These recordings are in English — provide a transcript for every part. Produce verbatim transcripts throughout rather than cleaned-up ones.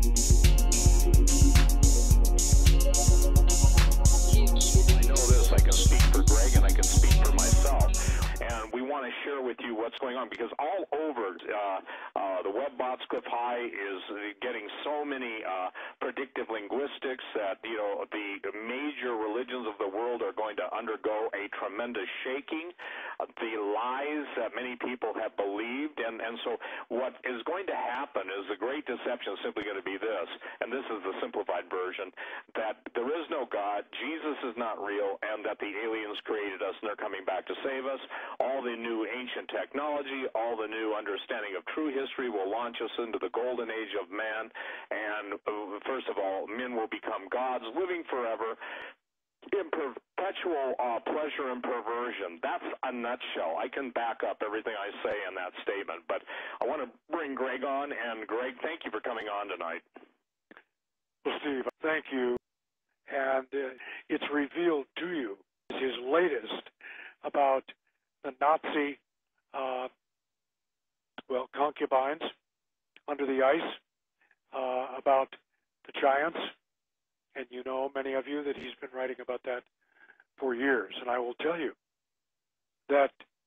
With you what's going on, because all over uh, uh, the web bot script high is getting so many uh, predictive linguistics that, you know, the major religions of the world are going to undergo a tremendous shaking. Uh, the lies that many people have believed, and, and so what is going to happen is the great deception is simply going to be this, and this is the simplified version, that there is no God, Jesus is not real, and that the aliens created us and they're coming back to save us. All the new ancient technology, all the new understanding of true history will launch us into the golden age of man, and uh, first of all, men will become gods, living forever in perpetual uh, pleasure and perversion. That's a nutshell. I can back up everything I say in that statement, but I want to bring Greg on, and Greg, thank you for coming on tonight. Well, Steve, thank you, and uh, it's revealed to you his latest about the Nazi Uh, well, concubines under the ice, uh, about the giants, and you know, many of you, that he's been writing about that for years. And I will tell you that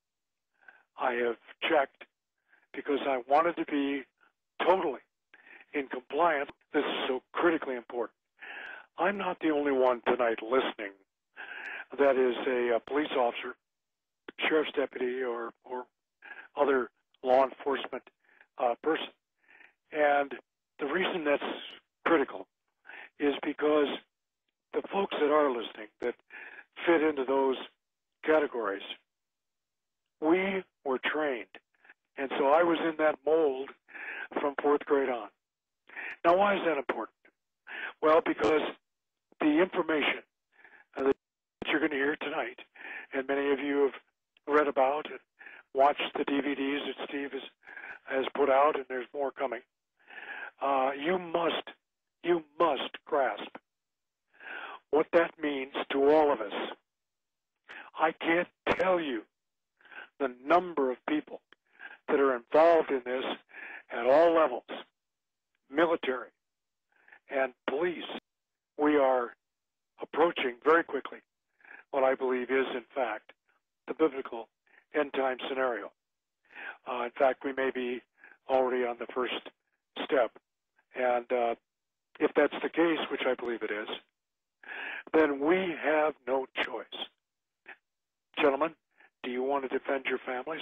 I have checked because I wanted to be totally in compliance. This is so critically important. I'm not the only one tonight listening that is a, a police officer, sheriff's deputy, or, or other law enforcement uh, person. And the reason that's critical is because the folks that are listening that fit into those categories, we were trained. And so I was in that mold from fourth grade on. Now, why is that important? Well, because the information uh, that you're going to hear tonight, and many of you have read about and watched the D V Ds that Steve has, has put out, and there's more coming. Uh, you must, you must grasp what that means to all of us. I can't tell you the number of people that are involved in this at all levels, military and police. We are approaching very quickly what I believe is, in fact, the biblical end-time scenario. Uh, in fact, we may be already on the first step. And uh, if that's the case, which I believe it is, then we have no choice. Gentlemen, do you want to defend your families?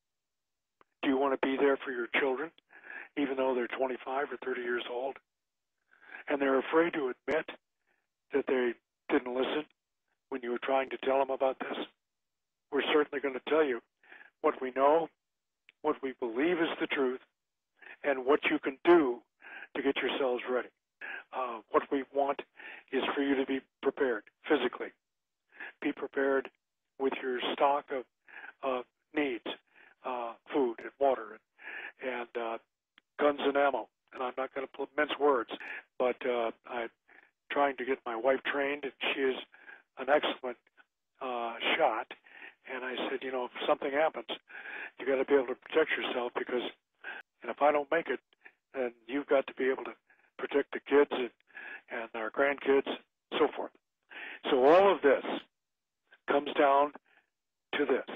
Do you want to be there for your children, even though they're twenty-five or thirty years old? And they're afraid to admit that they didn't listen when you were trying to tell them about this? We're certainly going to tell you what we know, what we believe is the truth, and what you can do to get yourselves ready. Uh, what we want is for you to be prepared physically. Be prepared with your stock of, of needs, uh, food and water, and, and uh, guns and ammo. And I'm not going to mince words, but uh, I'm trying to get my wife trained, and she is an excellent uh, shot. And I said, you know, if something happens, you got to be able to protect yourself, because, and if I don't make it, then you've got to be able to protect the kids and, and our grandkids, so forth. So all of this comes down to this.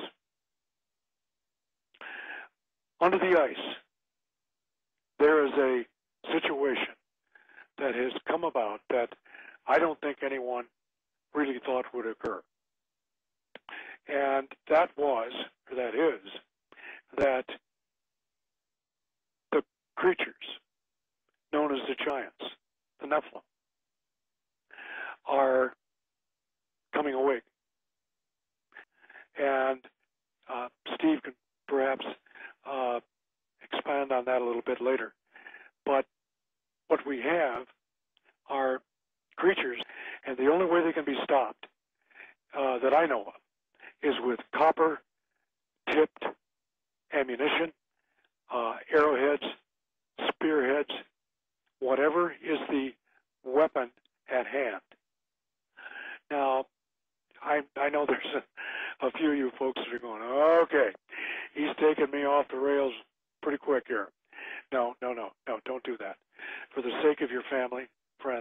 Under the ice, there is a situation that has come about that I don't think anyone really thought would occur. And that was, or that is, that the creatures known as the giants, the Nephilim, are coming awake. And uh, Steve can perhaps uh, expand on that a little bit later. But what we have are creatures, and the only way they can be stopped uh, that I know of is with copper-tipped ammunition, uh, arrowheads, spearheads, whatever is the weapon at hand. Now, I, I know there's a, a few of you folks that are going, okay, he's taking me off the rails pretty quick here. No, no, no, no, don't do that. for the sake of your family, friends,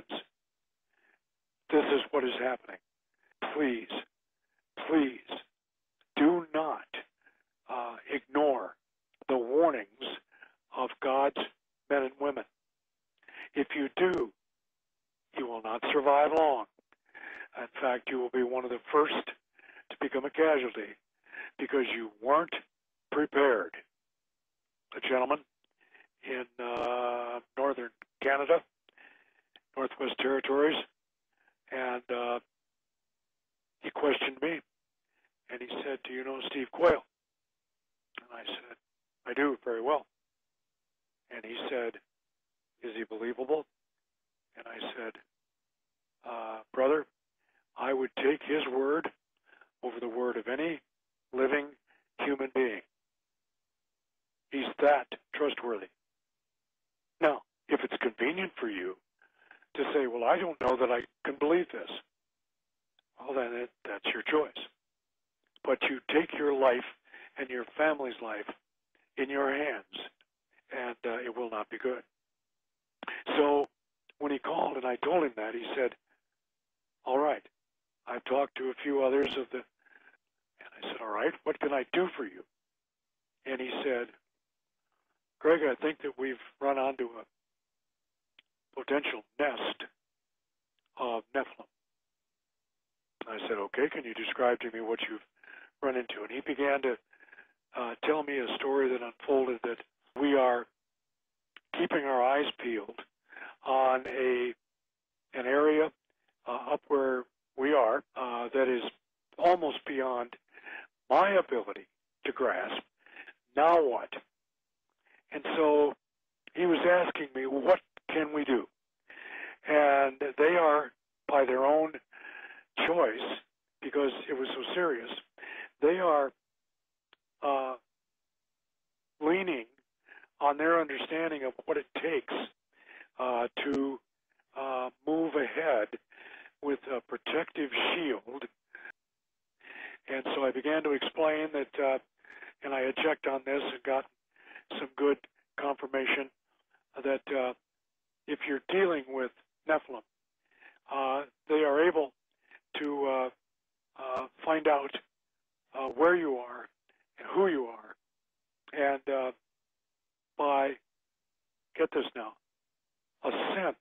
this is what is happening. Please, please do not uh, ignore the warnings of God's men and women. If you do, you will not survive long. In fact, you will be one of the first to become a casualty because you weren't prepared. A gentleman in uh, northern Canada, Northwest Territories, and uh, he questioned me, and he said, "Do you know Steve Quayle?" And I said, "I do, very well." And he said, "Is he believable?" And I said, uh, "Brother, I would take his word over the word of any living human being. He's that trustworthy." Now, if it's convenient for you to say, "Well, I don't know that I can believe this," well, then it, that's your choice. But you take your life and your family's life in your hands, and uh, it will not be good. So when he called and I told him that, he said, "All right, I've talked to a few others of the," and I said, "All right, what can I do for you?" And he said, "Greg, I think that we've run onto a potential nest of Nephilim." I said, "Okay, can you describe to me what you've run into?" And he began to uh, tell me a story that unfolded that we are keeping our eyes peeled on a an area uh, up where we are uh, that is almost beyond my ability to grasp. Now what? And so he was asking me, what can we do? And they are, by their own choice, because it was so serious, they are uh, leaning on their understanding of what it takes uh, to uh, move ahead with a protective shield. And so I began to explain that, uh, and I had checked on this and got some good confirmation that uh, if you're dealing with Nephilim, uh, they are able to uh, uh, find out uh, where you are and who you are, and uh, by, get this now, a scent.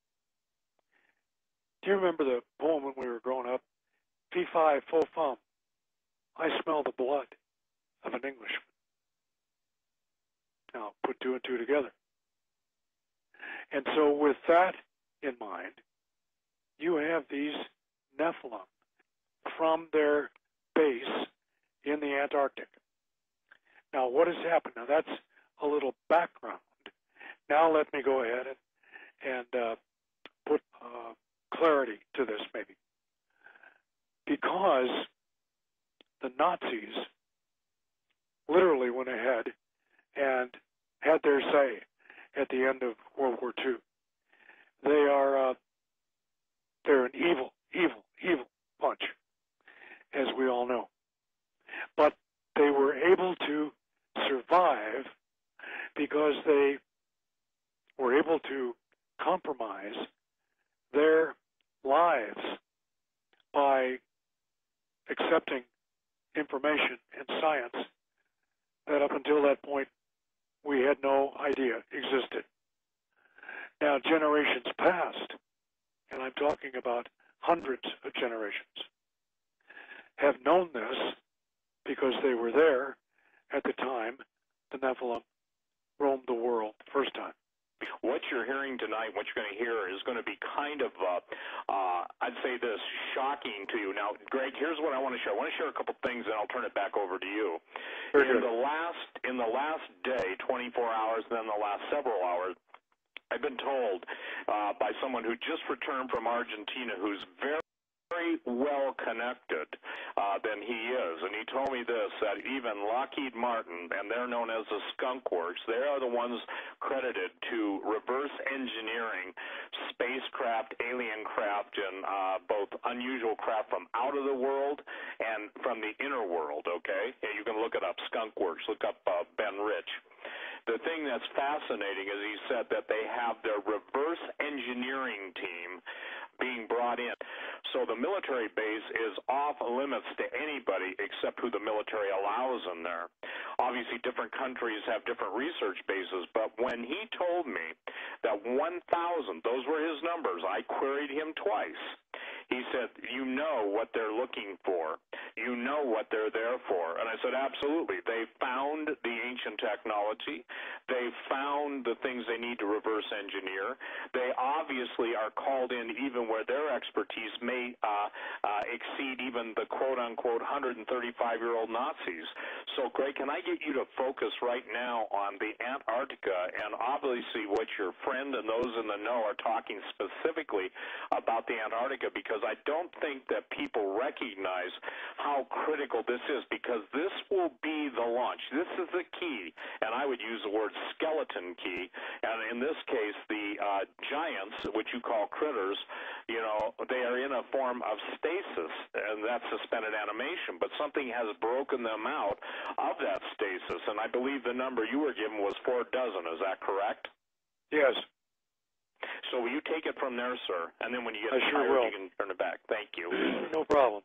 Do you remember the poem when we were growing up? Fee fi fo fum, I smell the blood of an Englishman. Now, put two and two together. And so with that in mind, you have these Nephilim from their base in the Antarctic. Now, what has happened? Now, that's a little background. Now let me go ahead and, and uh, put uh, clarity to this, maybe. Because the Nazis literally went ahead and had their say at the end of World War Two. They are, uh, they're an evil, evil, evil bunch, as we all know. But they were able to survive because they were able to compromise their lives by accepting information and science that up until that point we had no idea existed. Now, generations past, and I'm talking about hundreds of generations, have known this because they were there at the time the Nephilim roamed the world the first time. What you're hearing tonight, what you're going to hear, is going to be kind of, uh, uh, I'd say this, shocking to you. Now, Greg, here's what I want to share. I want to share a couple things, and I'll turn it back over to you. Very in good. the last, in the last day, twenty-four hours, and then the last several hours, I've been told uh, by someone who just returned from Argentina, who's very very well connected uh, than he is. And he told me this, that even Lockheed Martin, and they're known as the Skunk Works, they are the ones credited to reverse engineering spacecraft, alien craft, and uh, both unusual craft from out of the world and from the inner world, okay? And you can look it up, Skunk Works. Look up uh, Ben Rich. the thing that's fascinating is he said that they have their reverse engineering team being brought in. So the military base is off limits to anybody except who the military allows in there. Obviously, different countries have different research bases, but when he told me that one thousand, those were his numbers, I queried him twice. He said, you know what they're looking for. You know what they're there for. And I said, absolutely. They found the ancient technology. They found the things they need to reverse engineer. They obviously are called in even where their expertise may uh, uh, exceed even the quote-unquote one hundred thirty-five-year-old Nazis. So, Greg, can I get you to focus right now on the Antarctica and obviously what your friend and those in the know are talking specifically about the Antarctica, because I don't think that people recognize how critical this is, because this will be the launch. This is the key, and I would use the word skeleton key, and in this case, the uh, giants, which you call critters, you know, they are in a form of stasis, and that's suspended animation, but something has broken them out of that stasis, and I believe the number you were given was four dozen. Is that correct? Yes. So will you take it from there, sir? And then when you get I tired, sure you can turn it back. Thank you. No problem.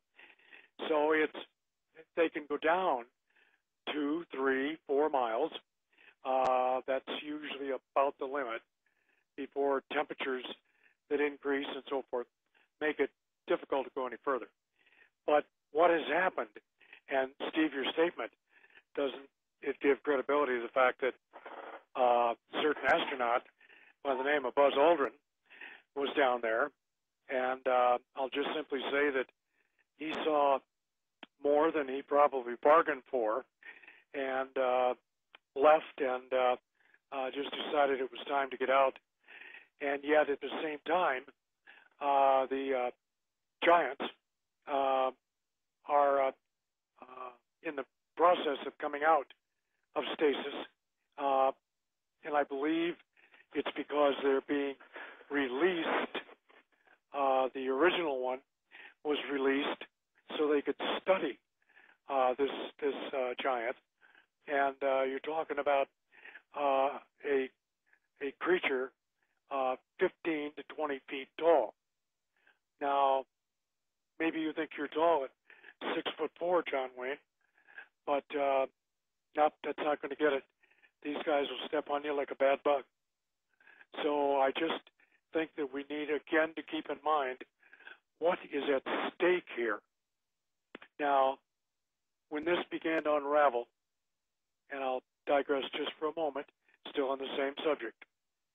So it's they can go down two, three, four miles. Uh, that's usually about the limit before temperatures that increase and so forth make it difficult to go any further. But what has happened, and Steve, your statement doesn't it give credibility to the fact that uh, a certain astronaut by the name of Buzz Aldrin was down there, and uh, I'll just simply say that he saw more than he probably bargained for, and uh, left and uh, uh, just decided it was time to get out. And yet, at the same time, uh, the uh, giants uh, are uh, uh, in the process of coming out of stasis, uh, and I believe it's because they're being released. Uh, the original one was released so they could study uh, this this uh, giant, and uh, you're talking about uh, a a creature uh, fifteen to twenty feet tall. Now, maybe you think you're tall at six foot four, John Wayne, but uh, not, that's not going to get it. These guys will step on you like a bad bug. So I just think that we need, again, to keep in mind what is at stake here. Now, when this began to unravel, and I'll digress just for a moment, still on the same subject,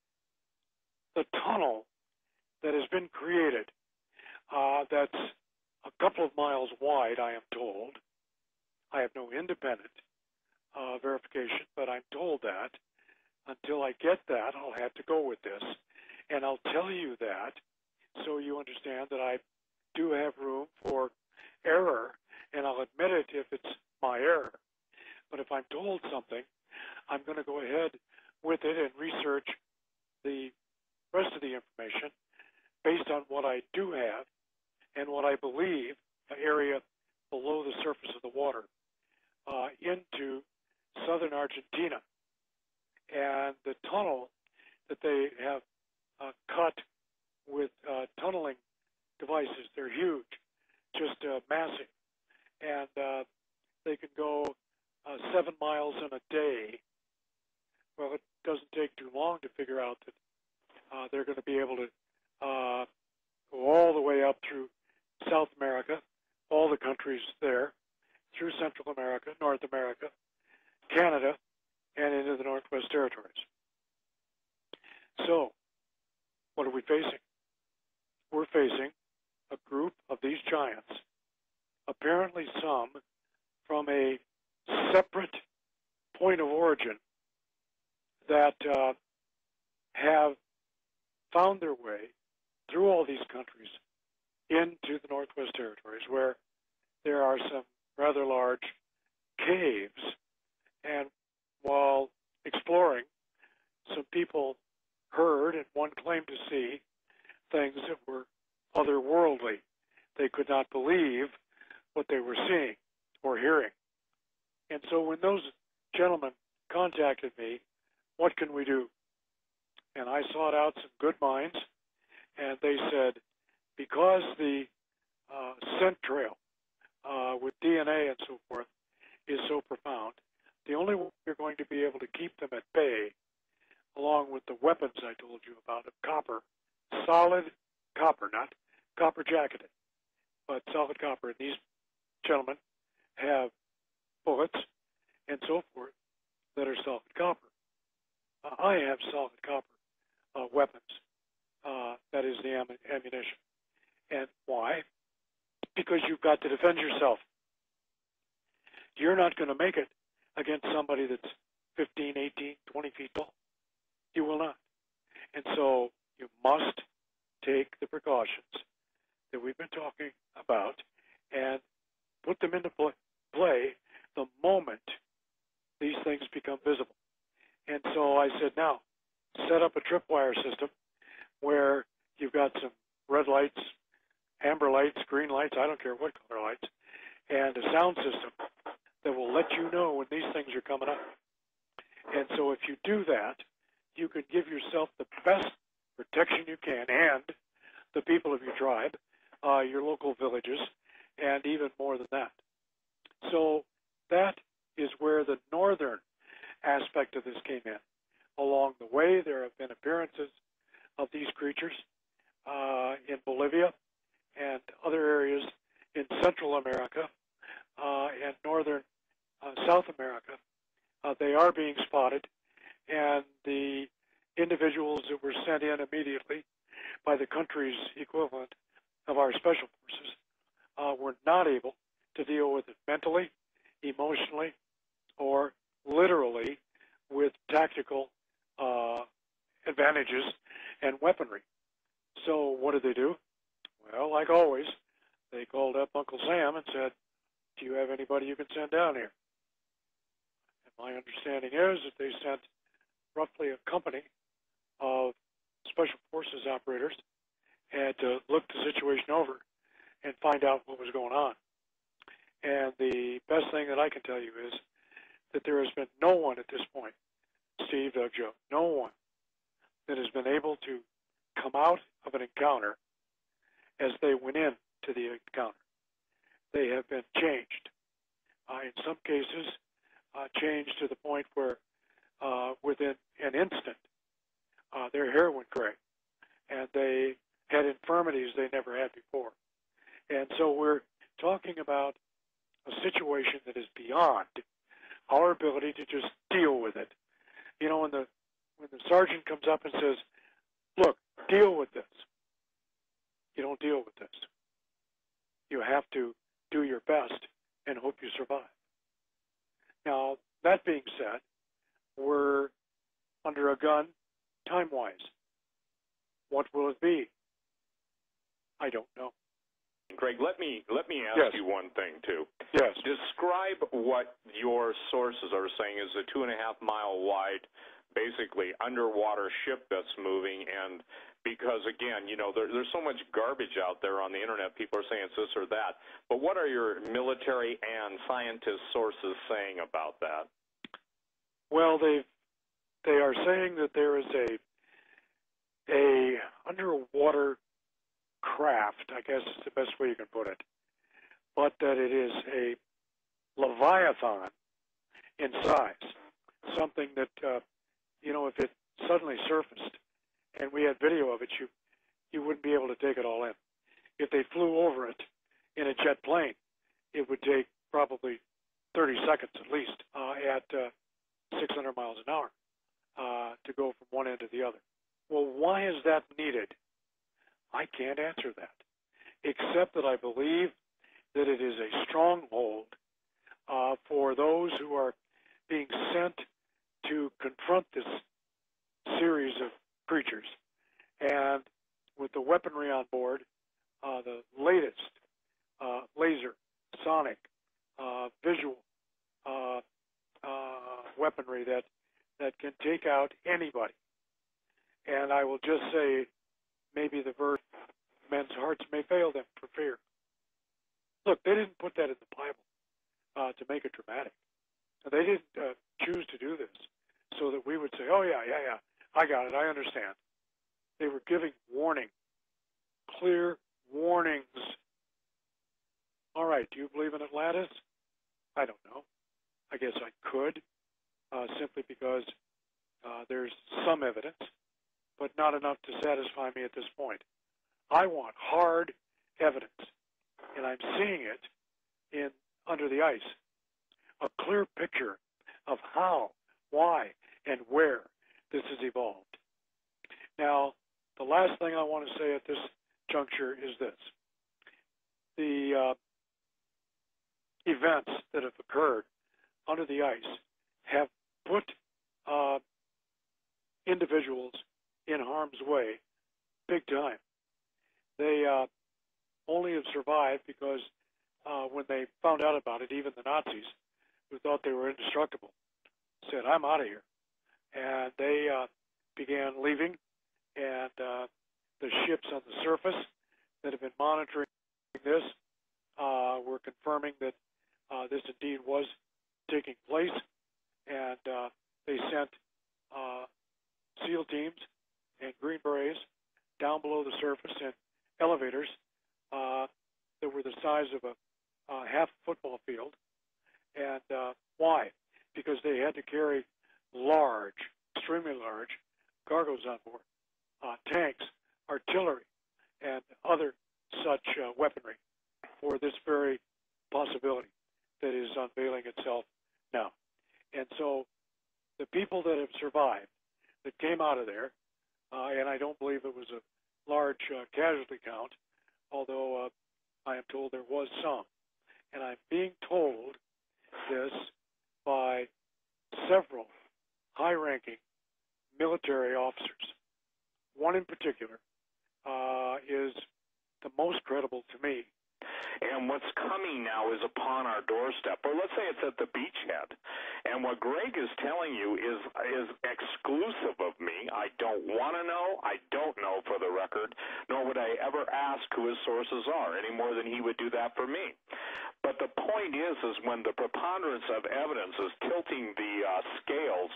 the tunnel that has been created, uh, that's a couple of miles wide, I am told. I have no independent uh, verification, but I'm told that. Until I get that, I'll have to go with this. And I'll tell you that so you understand that I do have room for error, and I'll admit it if it's my error. But if I'm told something, I'm going to go ahead with it and research the rest of the information based on what I do have and what I believe the area below the surface of the water uh, into southern Argentina. And the tunnel that they have uh, cut with uh, tunneling devices, they're huge, just uh, massive. And uh, they can go uh, seven miles in a day. Well, it doesn't take too long to figure out that uh, they're going to be able to uh, go all the way up through South America, all the countries there, through Central America, North America, Canada, and into the Northwest Territories. So, what are we facing? We're facing a group of these giants, apparently some from a separate point of origin, that uh, have found their way through all these countries into the Northwest Territories, where there are some rather large caves. And while exploring, some people heard and one claimed to see things that were otherworldly. They could not believe what they were seeing or hearing. And so when those gentlemen contacted me what can we do? And I sought out some good minds, and they said, because the uh, scent trail uh, with D N A and so forth is so profound, the only way you're going to be able to keep them at bay, along with the weapons I told you about of copper, solid copper, not copper jacketed, but solid copper. And these gentlemen have bullets and so forth that are solid copper. Uh, I have solid copper uh, weapons. Uh, that is the am ammunition. And why? Because you've got to defend yourself. You're not going to make it against somebody that's fifteen, eighteen, twenty feet tall. You will not. And so you must take the precautions that we've been talking about and put them into play the moment these things become visible. And so I said, now, set up a tripwire system where you've got some red lights, amber lights, green lights, I don't care what color lights, and a sound system that will let you know when these things are coming up. And so if you do that, you can give yourself the best protection you can, and the people of your tribe, uh, your local villages, and even more than that. So that is where the northern aspect of this came in. Along the way, there have been appearances of these creatures uh, in Bolivia and other areas in Central America uh, and northern uh, South America. Uh, they are being spotted, and the individuals that were sent in immediately by the country's equivalent of our special forces uh, were not able to deal with it mentally, emotionally, or literally with tactical uh, advantages and weaponry. So what did they do? Well, like always, they called up Uncle Sam and said, do you have anybody you can send down here? And my understanding is that they sent roughly a company of special forces operators and to look the situation over and find out what was going on. And the best thing that I can tell you is that there has been no one at this point, Steve, Doug, Joe, no one that has been able to come out of an encounter as they went in to the encounter. They have been changed. Uh, in some cases, uh, changed to the point where uh, within an instant, uh, their hair went gray, and they had infirmities they never had before. And so we're talking about a situation that is beyond our ability to just deal with it. You know, when the when the sergeant comes up and says, look, deal with this, you don't deal with this. You have to do your best and hope you survive. Now, that being said, we're under a gun time-wise. What will it be? I don't know. Greg, let me let me ask yes. you one thing too. Yes. Describe what your sources are saying is a two and a half mile wide, basically underwater ship that's moving. And because again, you know, there, there's so much garbage out there on the internet. People are saying it's this or that. But what are your military and scientist sources saying about that? Well, they they are saying that there is a a underwater craft, I guess is the best way you can put it, but that it is a leviathan in size, something that, uh, you know, if it suddenly surfaced and we had video of it, you, you wouldn't be able to take it all in. If they flew over it in a jet plane, it would take probably thirty seconds at least uh, at uh, six hundred miles an hour uh, to go from one end to the other. Well, why is that needed? I can't answer that, except that I believe that it is a stronghold uh, for those who are being sent to confront this series of creatures. And with the weaponry on board, uh, the latest uh, laser, sonic, uh, visual uh, uh, weaponry that, that can take out anybody. And I will just say, maybe the verse, men's hearts may fail them for fear. Look, they didn't put that in the Bible uh, to make it dramatic. They didn't uh, choose to do this so that we would say, oh, yeah, yeah, yeah, I got it, I understand. They were giving warning, clear warnings. All right, do you believe in Atlantis? I don't know. I guess I could, uh, simply because uh, there's some evidence, but not enough to satisfy me at this point. I want hard evidence, and I'm seeing it in Under the Ice, a clear picture of how, why, and where this has evolved. Now, the last thing I want to say at this juncture is this. The uh, events that have occurred under the ice have put uh, individuals in harm's way big time. They uh, only have survived because uh, when they found out about it, even the Nazis, who thought they were indestructible, said, I'm out of here. And they uh, began leaving, and uh, the ships on the surface that have been monitoring this uh, were confirming that uh, this indeed was taking place, and uh, they sent uh, SEAL teams and Green Berets down below the surface in elevators uh, that were the size of a uh, half football field. And uh, why? Because they had to carry large, extremely large cargoes on board, uh, tanks, artillery, and other such uh, weaponry for this very possibility that is unveiling itself now. And so the people that have survived, that came out of there, uh, and I don't believe it was a large uh, casualty count, although uh, I am told there was some. And I'm being told this by several high-ranking military officers. One in particular uh, is the most credible to me. And what's coming now is upon our doorstep, or let's say it's at the beachhead. And what Greg is telling you is is exclusive of me. I don't want to know. I don't know for the record, nor would I ever ask who his sources are, any more than he would do that for me. But the point is, is when the preponderance of evidence is tilting the uh, scales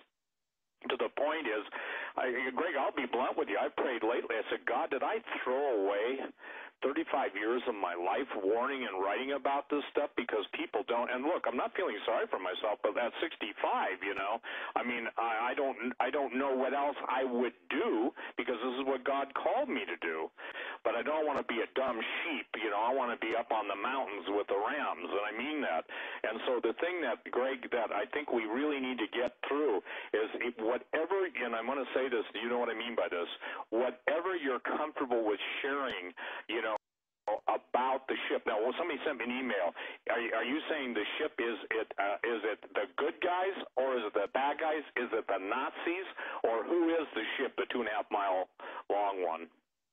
to the point is, I, Greg, I'll be blunt with you. I prayed lately. I said, God, did I throw away thirty-five years of my life warning and writing about this stuff because people don't? And look, I'm not feeling sorry for myself, but at sixty-five, you know, I mean, I, I don't, I don't know what else I would do because this is what God called me to do. But I don't want to be a dumb sheep, you know. I want to be up on the mountains with the rams, and I mean that. And so the thing that, Greg, that I think we really need to get through is it, whatever, and I'm going to say this, you know what I mean by this, whatever you're comfortable with sharing, you know, about the ship. Now, well, somebody sent me an email. Are you, are you saying the ship is it uh, is it the good guys or is it the bad guys? Is it the Nazis or who is the ship, the two and a half mile long one?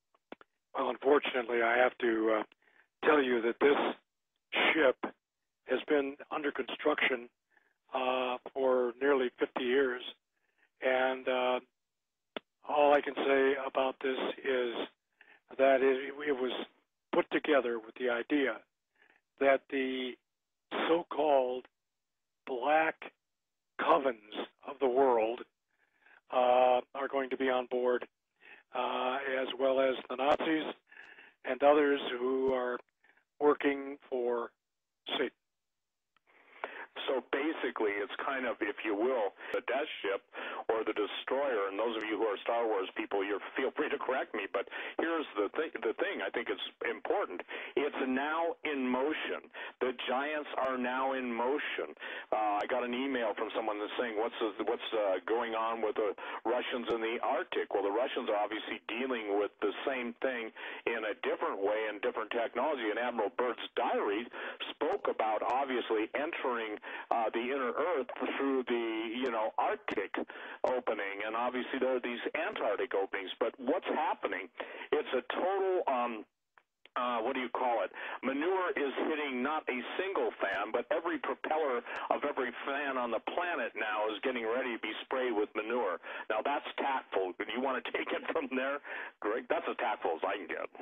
Well, unfortunately, I have to uh, tell you that this ship has been under construction uh, for nearly fifty years, and uh, all I can say about this is that it, it was put together with the idea that the so-called black covens of the world uh, are going to be on board, uh, as well as the Nazis and others who are working for Satan. So basically, it's kind of, if you will, the Death Ship or the Destroyer. And those of you who are Star Wars people, you feel free to correct me. But here's the thing. The thing I think is important. It's now in motion. The giants are now in motion. Uh, I got an email from someone that's saying, "What's the, what's uh, going on with the Russians in the Arctic?" Well, the Russians are obviously dealing with the same thing in a different way and different technology. And Admiral Byrd's diary spoke about obviously entering Uh, the inner Earth through the, you know, Arctic opening, and obviously there are these Antarctic openings. But what's happening? It's a total, um, uh, what do you call it? Manure is hitting not a single fan, but every propeller of every fan on the planet now is getting ready to be sprayed with manure. Now that's tactful. Do you want to take it from there, Greg? That's as tactful as I can get.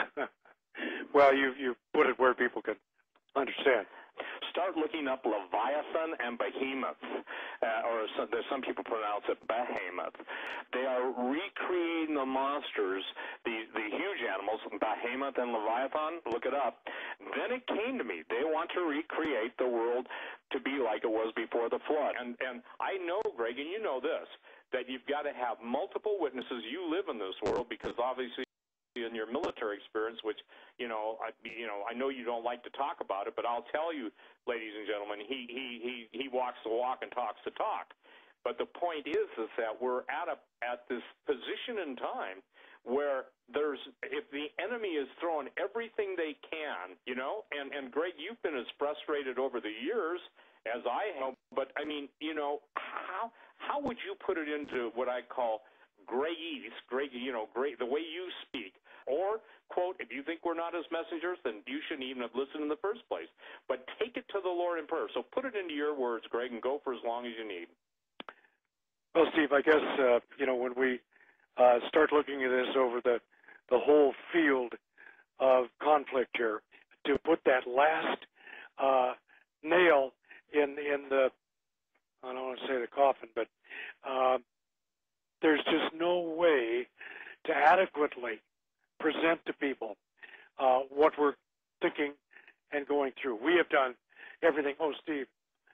Well, you you put it where people can understand. Start looking up Leviathan and Behemoth. uh, or some, some people pronounce it behemoth. They are recreating the monsters, the, the huge animals, behemoth and leviathan. Look it up. Then it came to me. They want to recreate the world to be like it was before the flood. And, and I know, Greg, and you know this, that you've got to have multiple witnesses. You live in this world because obviously in your military experience, which, you know, I, you know, I know you don't like to talk about it, but I'll tell you, ladies and gentlemen, he, he, he, he walks the walk and talks the talk. But the point is, is that we're at a, at this position in time where there's, if the enemy is throwing everything they can, you know, and, and Greg, you've been as frustrated over the years as I have, but I mean, you know, how, how would you put it into what I call Greyese, Grey, you know, Grey, the way you speak? Or, quote, if you think we're not his messengers, then you shouldn't even have listened in the first place. But take it to the Lord in prayer. So put it into your words, Greg, and go for as long as you need. Well, Steve, I guess, uh, you know, when we uh, start looking at this over the, the whole field of conflict here, to put that last uh, nail in, in the, I don't want to say the coffin, but uh, there's just no way to adequately present to people uh, what we're thinking and going through. We have done everything. Oh, Steve,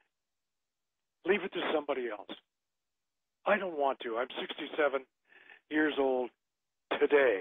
leave it to somebody else. I don't want to. I'm sixty-seven years old today.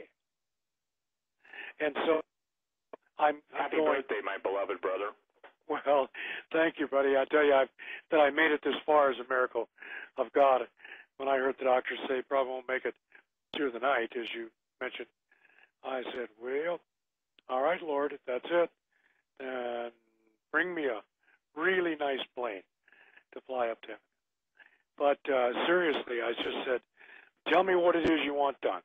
And so I'm, I'm Happy going, birthday, my beloved brother. Well, thank you, buddy. I tell you, I've, that I made it this far is a miracle of God. When I heard the doctor say probably won't make it through the night, as you mentioned, I said, well, all right, Lord, if that's it, then bring me a really nice plane to fly up to heaven. But uh, seriously, I just said, tell me what it is you want done.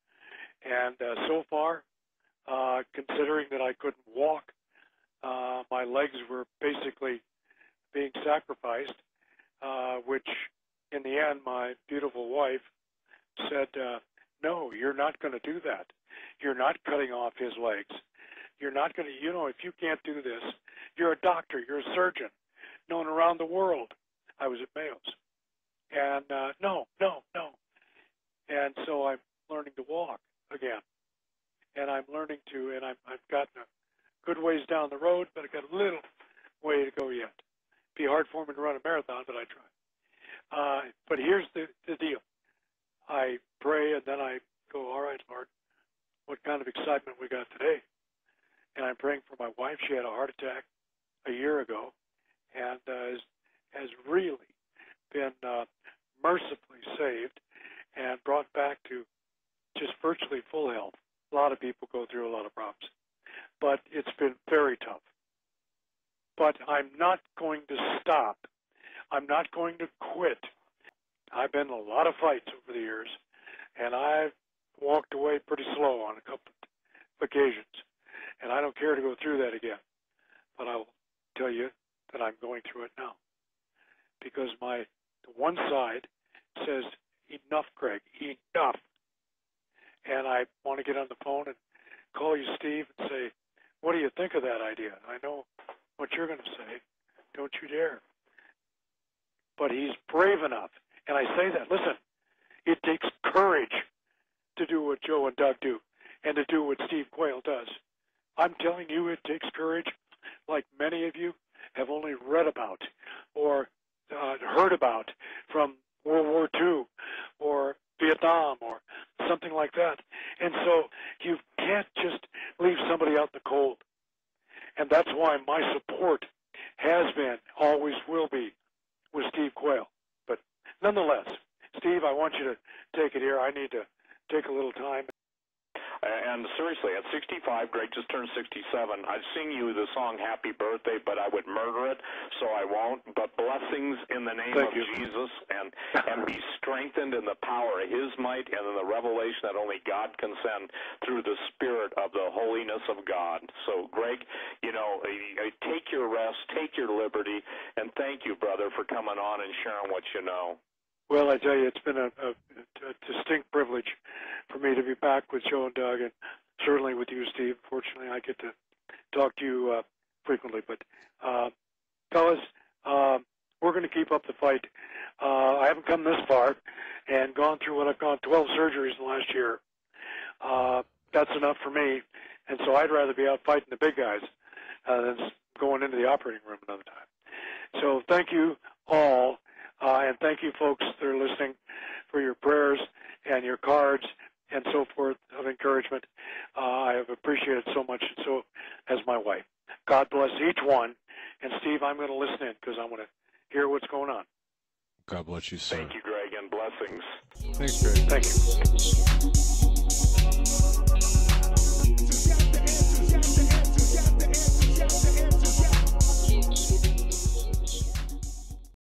And uh, so far, uh, considering that I couldn't walk, uh, my legs were basically being sacrificed, uh, which in the end, my beautiful wife said, uh, no, you're not going to do that. You're not cutting off his legs. You're not going to, you know, if you can't do this, you're a doctor, you're a surgeon, known around the world. I was at Mayo's. And uh, no, no, no. And so I'm learning to walk again. And I'm learning to, and I'm, I've gotten a good ways down the road, but I've got a little way to go yet. It'd be hard for me to run a marathon, but I try. Uh, but here's the, the deal. I pray, and then I go, all right, Lord, what kind of excitement we got today? And I'm praying for my wife. She had a heart attack a year ago and uh, has, has really been uh, mercifully saved and brought back to just virtually full health. A lot of people go through a lot of problems. But it's been very tough. But I'm not going to stop. I'm not going to quit. I've been in a lot of fights over the years, and I've walked away pretty slow on a couple of occasions. And I don't care to go through that again. But I'll tell you that I'm going through it now. Because my one side says, enough, Craig, enough. And I want to get on the phone and call you, Steve, and say, what do you think of that idea? I know what you're going to say. Don't you dare. But he's brave enough. And I say that, listen, it takes courage to do what Joe and Doug do and to do what Steve Quayle does. I'm telling you, it takes courage like many of you have only read about or uh, heard about from World War Two or Vietnam or something like that. And so you can't just leave somebody out in the cold. And that's why my support has been, always will be, with Steve Quayle. But nonetheless, Steve, I want you to take it here. I need to take a little time. And seriously, at sixty-five, Greg just turned sixty-seven. I'd sing you the song Happy Birthday, but I would murder it, so I won't. But blessings in the name Thank of you. Jesus, and, and be strengthened in the power of his might and in the revelation that only God can send through the spirit of the holiness of God. So, Greg, you know, take your rest, take your liberty, and thank you, brother, for coming on and sharing what you know. Well, I tell you, it's been a, a, a distinct privilege for me to be back with Joe and Doug, and certainly with you, Steve. Fortunately, I get to talk to you uh, frequently. But, uh, fellas, uh, we're going to keep up the fight. Uh, I haven't come this far and gone through what I've gone twelve surgeries in the last year. Uh, that's enough for me, and so I'd rather be out fighting the big guys uh, than going into the operating room another time. So thank you all, uh, and thank you folks that are listening for your prayers and your cards and so forth of encouragement. Uh, I have appreciated so much, and so has my wife. God bless each one. And Steve, I'm going to listen in because I want to hear what's going on. God bless you, sir. Thank you, Greg, and blessings. Thanks, Greg. Thank you.